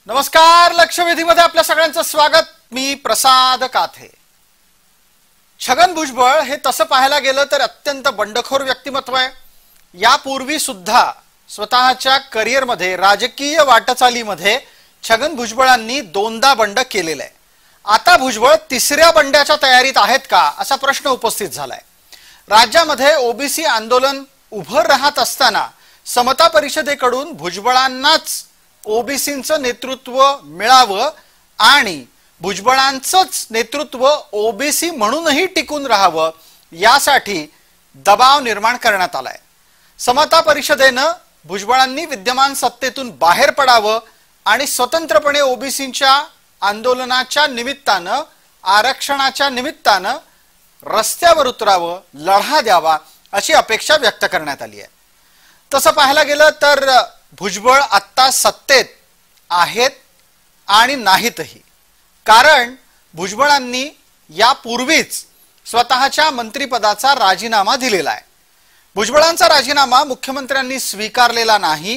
नमस्कार, लक्षवेधीमध्ये आपल्या सगळ्यांचं स्वागत। मी प्रसाद काथे। छगन भुजबळ हे तसं पाहायला गेलं तर अत्यंत बंडखोर व्यक्तिमत्व आहे। यापूर्वी सुद्धा स्वतःच्या करिअर मध्ये राजकीय वाटचालीमध्ये छगन भुजबळांनी दोनदा बंड केलेलं आहे। आता भुजबळ तिसऱ्या बंड्याच्या तयारीत आहेत का असा प्रश्न उपस्थित झालाय। राज्यामध्ये ओबीसी आंदोलन उभं राहत असताना समता परिषदेकडून भुजबळांनाच ओबीसींचं नेतृत्व मिळावं आणि भुजबळांचंच नेतृत्व ओबीसी म्हणूनही टिकून राहावं यासाठी दबाव निर्माण करण्यात आलाय। समता परिषदेनं भुजबळांनी विद्यमान सत्तेतून बाहेर पडावं आणि स्वतंत्रपणे ओबीसींच्या आंदोलनाच्या निमित्तानं आरक्षणाच्या निमित्तानं रस्त्यावर उतरावं, लढा द्यावा अशी अपेक्षा व्यक्त करण्यात आली आहे। तसं पाहायला गेलं तर भुजबळ आता सत्तेत आहेत आणि नाहीतही, कारण भुजबळांनी यापूर्वीच स्वतःच्या मंत्रिपदाचा राजीनामा दिलेला आहे। भुजबळांचा राजीनामा मुख्यमंत्र्यांनी स्वीकारलेला नाही,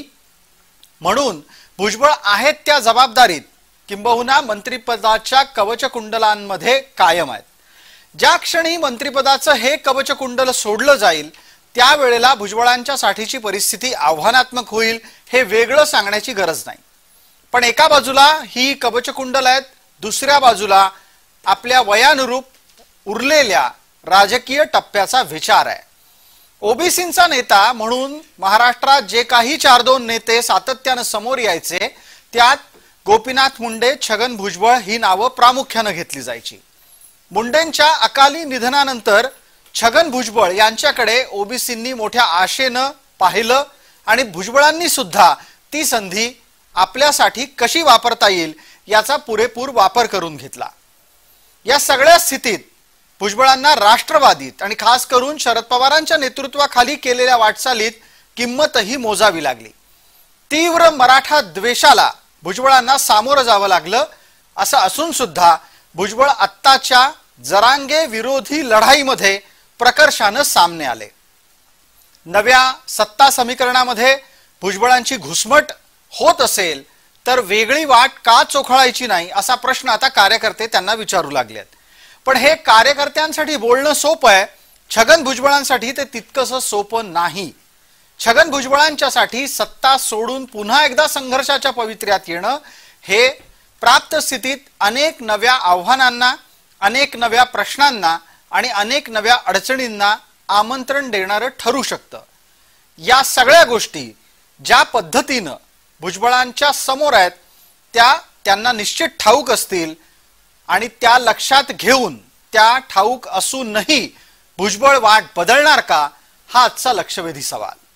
म्हणून भुजबळ आहेत त्या जबाबदारीत किंबहुना मंत्रिपदाच्या कवचकुंडलांमध्ये कायम आहेत। ज्या क्षणी मंत्रिपदाचं हे कवचकुंडल सोडलं जाईल त्यावेळेला भुजबळांच्या साठीची परिस्थिती आव्हानात्मक होईल हे वेगळं सांगण्याची गरज नाही। पण एका बाजूला ही कवचकुंडल आहेत, दुसऱ्या बाजूला आपल्या वयानुरूप उरलेल्या राजकीय टप्प्याचा विचार आहे। ओबीसींचा नेता म्हणून महाराष्ट्रात जे काही 4-2 नेते सातत्याने समोर यायचे त्यात गोपीनाथ मुंडे, छगन भुजबळ ही नावं प्रामुख्याने घेतली जायची। मुंडेंच्या अकाली निधनानंतर छगन भुजबळ यांच्याकडे ओबीसींनी मोठ्या आशेने पाहिलं आणि भुजबळांनी सुद्धा ती संधी आपल्यासाठी कशी वापरता येईल याचा पुरेपूर वापर करून घेतला। या सगळ्या स्थितीत भुजबळांना राष्ट्रवादीत आणि खास करून शरद पवारांच्या नेतृत्वाखाली केलेल्या वाटचालीत किंमतही मोजावी लागली। तीव्र मराठा द्वेषाला भुजबळांना सामोरं जावं लागलं। असं असून सुद्धा भुजबळ आत्ताच्या जरांगे विरोधी लढाईमध्ये प्रकर्षाने सामने आले। नव्या सत्ता समीकरणामध्ये भुजबळांची घुसमट होत असेल तर वेगळी वाट का चोखळायची नाही असा प्रश्न आता कार्यकर्ते त्यांना विचारू लागलेत। पण हे कार्यकर्त्यांसाठी बोलणं सोपं आहे, छगन भुजबळांसाठी ते तितकंसं सोपं नाही। छगन भुजबळांच्यासाठी सत्ता सोडून पुन्हा एकदा संघर्षाच्या पवित्र्यात येणं हे प्राप्त स्थितीत अनेक नव्या आव्हानांना, अनेक नव्या प्रश्नांना आणि अनेक नव्या अडचणींना आमंत्रण देणारं ठरू शकतं। या सगळ्या गोष्टी ज्या पद्धतीनं भुजबळांच्या समोर आहेत त्या त्यांना निश्चित ठाऊक असतील आणि त्या लक्षात घेऊन त्या ठाऊक असूनही भुजबळ वाट बदलणार का हा आजचा लक्षवेधी सवाल।